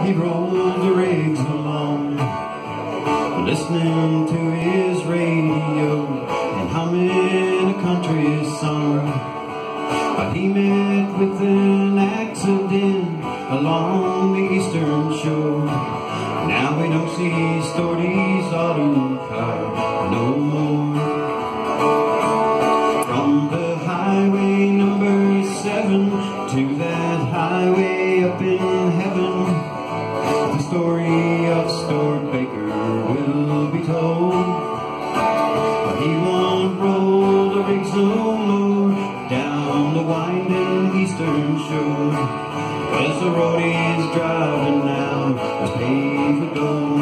He rolled the rigs along, listening to his radio and humming a country song. But he met with an accident along the eastern shore. Now we don't see Storty's auto car no more. From the highway number 7 to that highway up in heaven, the story of Stuart Baker will be told. But he won't roll the rigs no more down the winding eastern shore, 'cause the road he's driving now is paved with gold.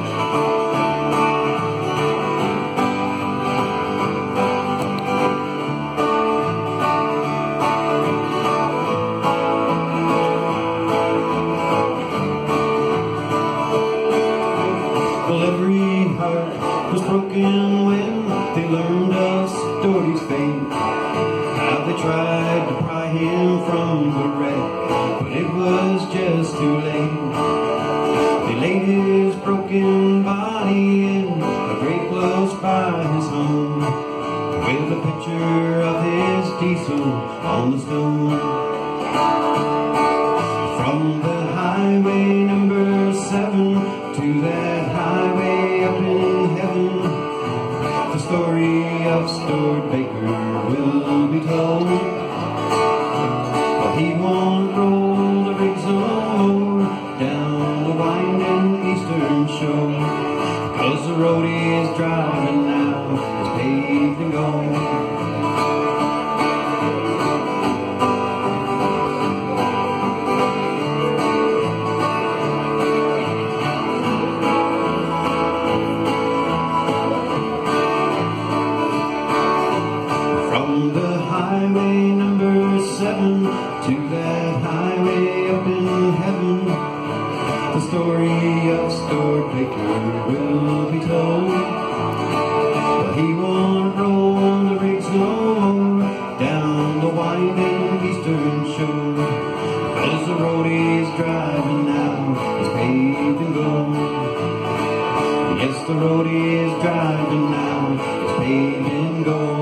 Well, every heart was broken when they learned of Storty's fate. How they tried to pry him from the wreck, but it was just too late. They laid his broken body in a grave close by his home, with a picture of his diesel on the stone. From the highway number 7 to that highway up in heaven, the story of Stuart Baker will be told. But he won't roll the rigs no more down the winding eastern shore, 'cause the road he's driving now is paved in gold. From the highway number 7 to that highway up in heaven, the story of Stuart Baker will be told. But he won't roll the rigs no more down the winding eastern shore, 'cause the road he's driving now is paved in gold. Yes, the road he's driving now is paved in gold.